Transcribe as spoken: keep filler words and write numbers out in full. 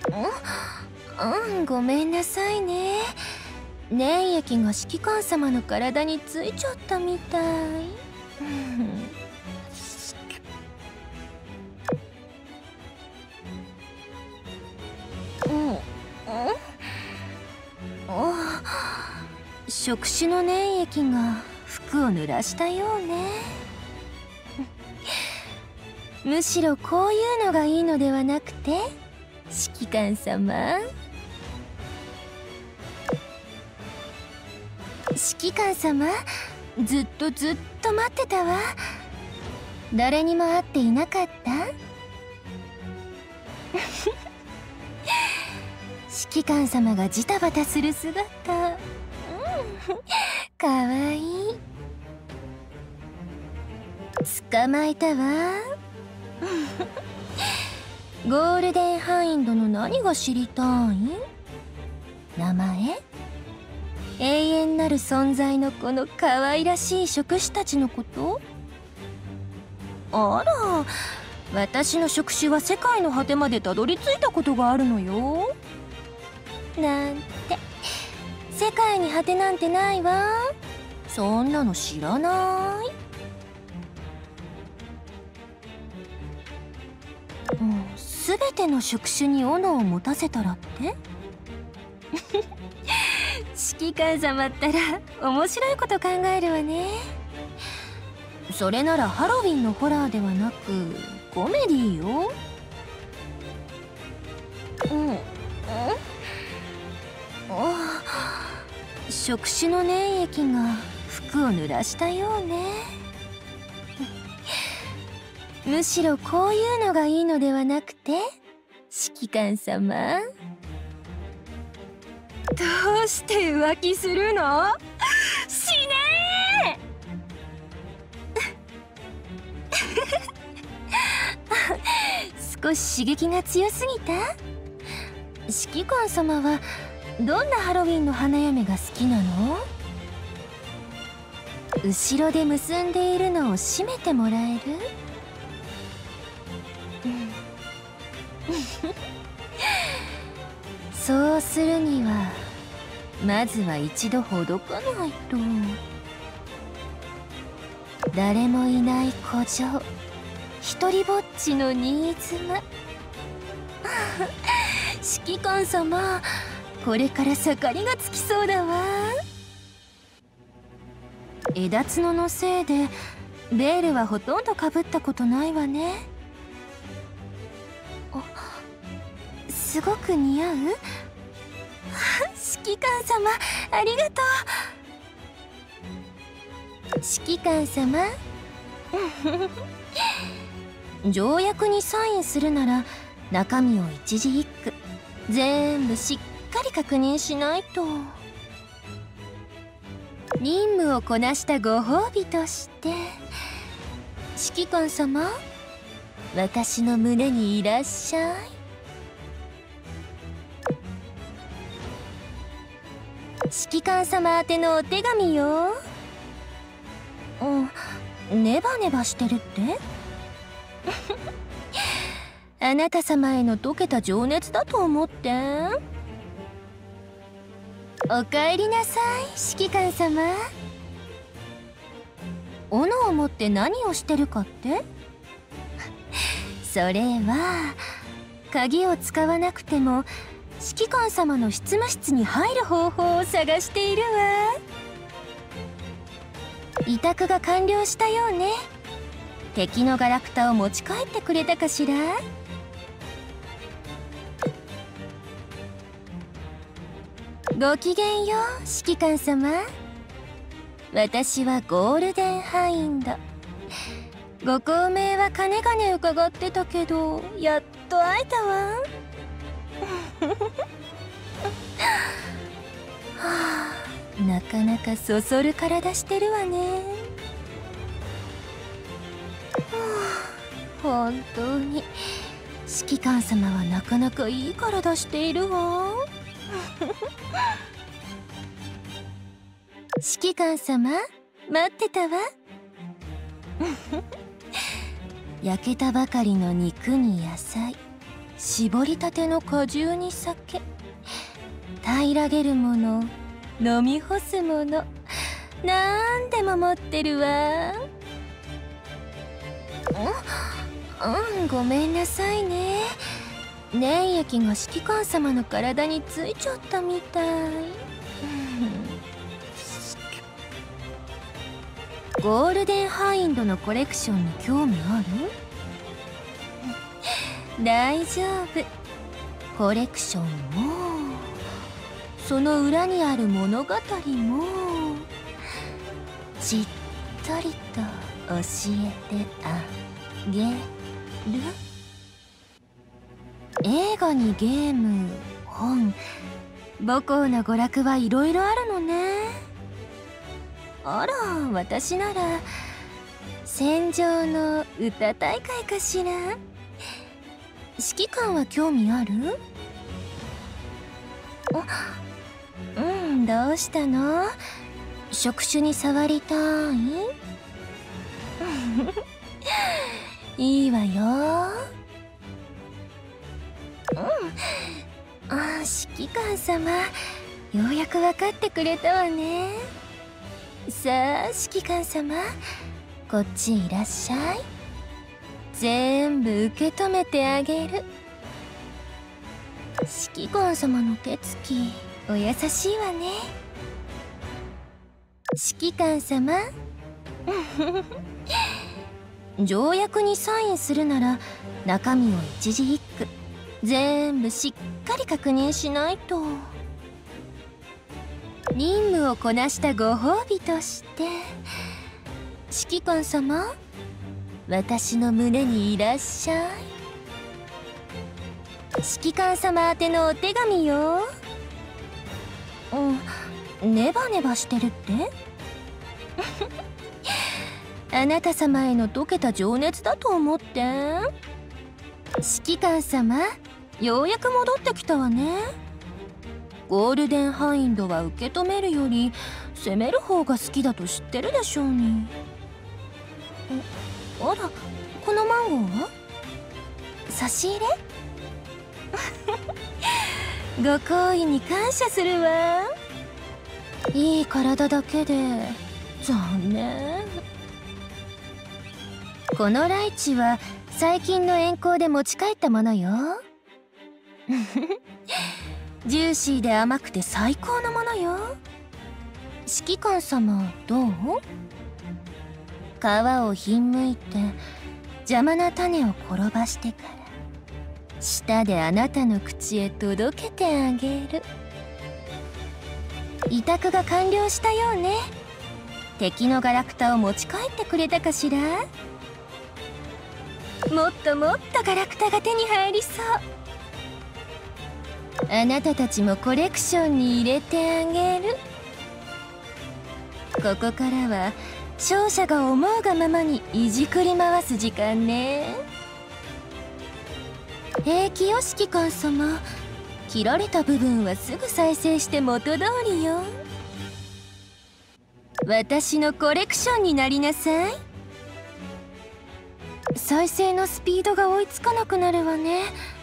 うん、ごめんなさいね。粘液が指揮官様の体についちゃったみたい。うん、うん、あ、触手の粘液が服を濡らしたようね。むしろこういうのがいいのではなくて、指揮官様。指揮官様、ずっとずっと待ってたわ。誰にも会っていなかった？指揮官様がジタバタする姿、うん、かわいい。捕まえたわ。ゴールデンハインドの何が知りたい？名前？永遠なる存在のこの可愛らしい職種たちのこと？あら、私の職種は世界の果てまでたどり着いたことがあるのよ。なんて、世界に果てなんてないわ。そんなの知らない。もう全ての職種に斧を持たせたらって？指揮官様ったら面白いこと考えるわね。それならハロウィンのホラーではなくコメディよ。うん、うん、あ、触手の粘液が服を濡らしたようね。むしろこういうのがいいのではなくて、指揮官様。どうして浮気するの？しねー。少し刺激が強すぎた？指揮官様はどんなハロウィンの花嫁が好きなの？後ろで結んでいるのを締めてもらえる？そうするにはまずは一度ほどかないと。誰もいない古城、一りぼっちの新妻。指揮官様、これから盛りがつきそうだわ。枝角のせいでベールはほとんどかぶったことないわね。あ、すごく似合う？指揮官様、ありがとう。指揮官様。条約にサインするなら中身を一字一句全部しっかり確認しないと。任務をこなしたご褒美として指揮官様、私の胸にいらっしゃい。指揮官様宛てのお手紙よ。うん、ネバネバしてるって？あなた様への溶けた情熱だと思って。おかえりなさい、指揮官様。斧を持って何をしてるかって？それは鍵を使わなくても指揮官様の執務室に入る方法を探しているわ。委託が完了したようね。敵のガラクタを持ち帰ってくれたかしら？ごきげんよう、指揮官様。私はゴールデンハインド。ご高名はかねがね伺ってたけど、やっと会えたわ。はあ、なかなかそそる体してるわね。はあ、本当に指揮官様はなかなかいい体しているわ。指揮官様、待ってたわ。焼けたばかりの肉に野菜、 絞りたての果汁に酒、平らげるもの、飲み干すもの、なんでも持ってるわ。うん、うん、ごめんなさいね。粘液が指揮官様の体についちゃったみたい。ゴールデンハインドのコレクションに興味ある？大丈夫。コレクションもその裏にある物語もじっとりと教えてあげる。映画にゲーム、本、母校の娯楽はいろいろあるのね。あら、私なら戦場の歌大会かしら。指揮官は興味ある？うん、どうしたの？触手に触りたい？いいわよ。うん、あ、指揮官様、ようやく分かってくれたわね。さあ、指揮官様、こっちいらっしゃい。全部受け止めてあげる。指揮官様の手つき、お優しいわね。指揮官様条約にサインするなら中身を一字一句全部しっかり確認しないと。任務をこなしたご褒美として指揮官様、私の胸にいらっしゃい。指揮官様宛てのお手紙よ。うん、ネバネバしてるってあなた様への溶けた情熱だと思って。指揮官様、ようやく戻ってきたわね。ゴールデンハインドは受け止めるより攻める方が好きだと知ってるでしょうに。あら、このマンゴーは差し入れご好意に感謝するわ。いい体だけで残念。このライチは最近の遠行で持ち帰ったものよ。ジューシーで甘くて最高のものよ。指揮官様、どう？皮をひんむいて邪魔な種を転ばしてから舌であなたの口へ届けてあげる。委託が完了したようね。敵のガラクタを持ち帰ってくれたかしら？もっともっとガラクタが手に入りそう。あなたたちもコレクションに入れてあげる。ここからは勝者が思うがままにいじくり回す時間ね。平気よ、指揮官様。切られた部分はすぐ再生して元通りよ。私のコレクションになりなさい。再生のスピードが追いつかなくなるわね。